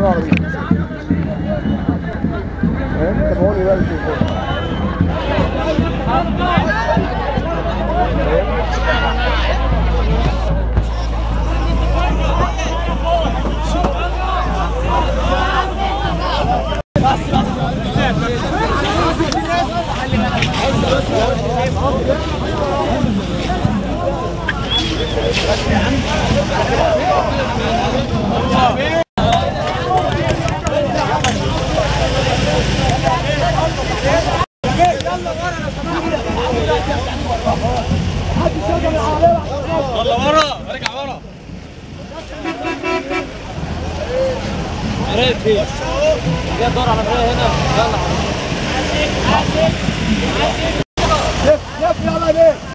العربيه. تابعوني بقى التليفون. يلا ورا ارجع ورا. قريب فين؟ جاي الدور على الرئه هنا. يلا لف يلا ليه؟